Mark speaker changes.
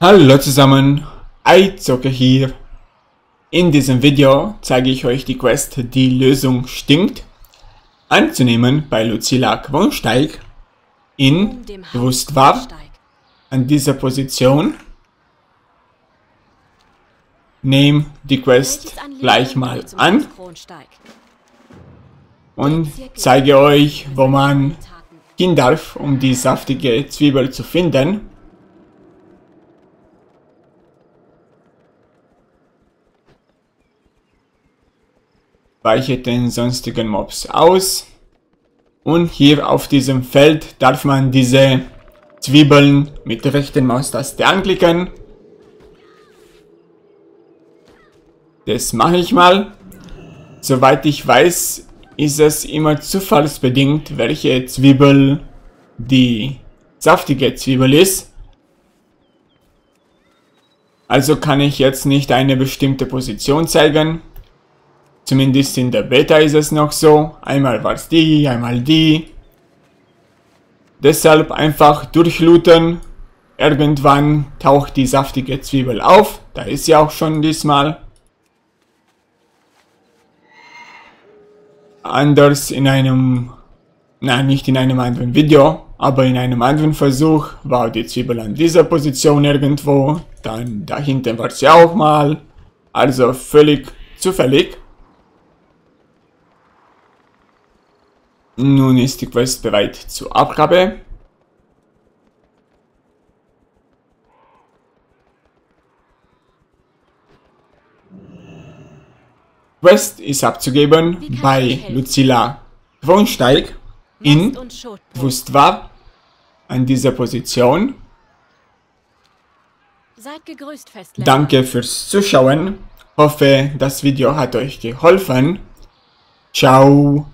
Speaker 1: Hallo zusammen, Eizocke hier. In diesem Video zeige ich euch die Quest Die Lösung stinkt anzunehmen bei Lucilla Quonsteig in Wustwar an dieser Position. Nehme die Quest gleich mal an und zeige euch, wo man hin darf, um die saftige Zwiebel zu finden. Weiche den sonstigen Mobs aus und hier auf diesem Feld darf man diese Zwiebeln mit der rechten Maustaste anklicken. Das mache ich mal. Soweit ich weiß, ist es immer zufallsbedingt, welche Zwiebel die saftige Zwiebel ist. Also kann ich jetzt nicht eine bestimmte Position zeigen. Zumindest in der Beta ist es noch so. Einmal war es die, einmal die. Deshalb einfach durchlooten. Irgendwann taucht die saftige Zwiebel auf. Da ist sie auch schon diesmal. Anders in einem, nicht in einem anderen Video, aber in einem anderen Versuch war die Zwiebel an dieser Position irgendwo. Dann da hinten war sie auch mal. Also völlig zufällig. Nun ist die Quest bereit zur Abgabe. Quest ist abzugeben bei Lucilla Quonsteig in Wustwar an dieser Position. Danke fürs Zuschauen. Hoffe, das Video hat euch geholfen. Ciao.